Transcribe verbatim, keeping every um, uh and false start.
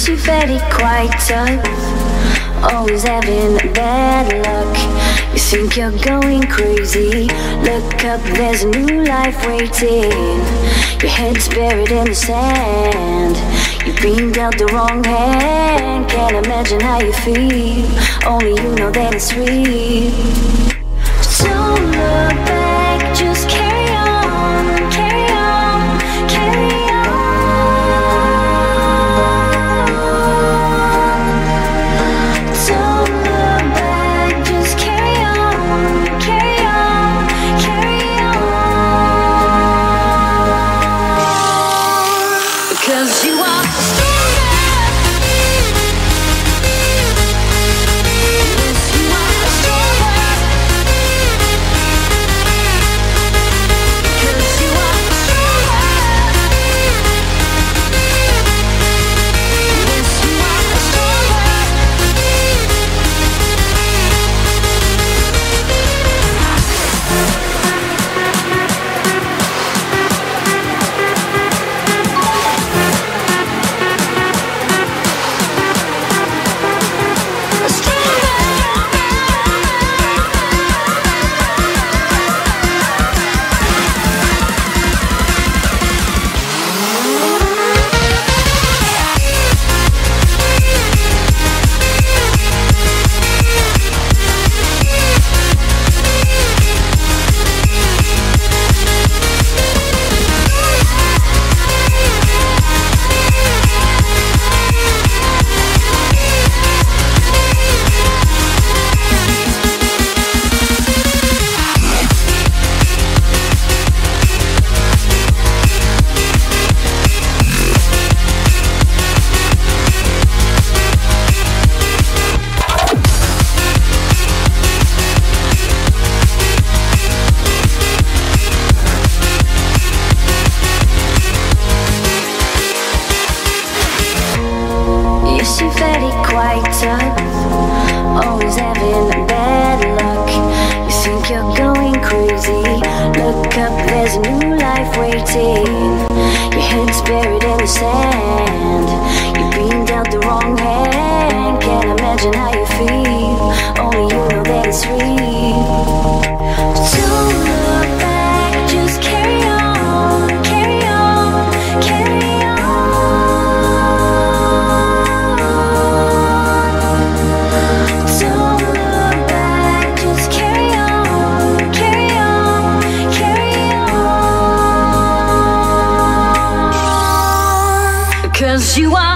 Yes, you're very quite tough, always having bad luck. You think you're going crazy, look up, there's a new life waiting. Your head's buried in the sand, you've been dealt the wrong hand. Can't imagine how you feel, only you know that it's real. Don't look back, just carry on, carry on, carry on. Don't look back, just carry on, carry on, carry on. Because you are quite tough, always having bad luck. You think you're going crazy, look up, there's a new life waiting. Your head's buried in the sand, you've been dealt the wrong hand. Can't imagine how you feel, only you know that it's real. Don't look back, just carry on, carry on, carry on. Cause you are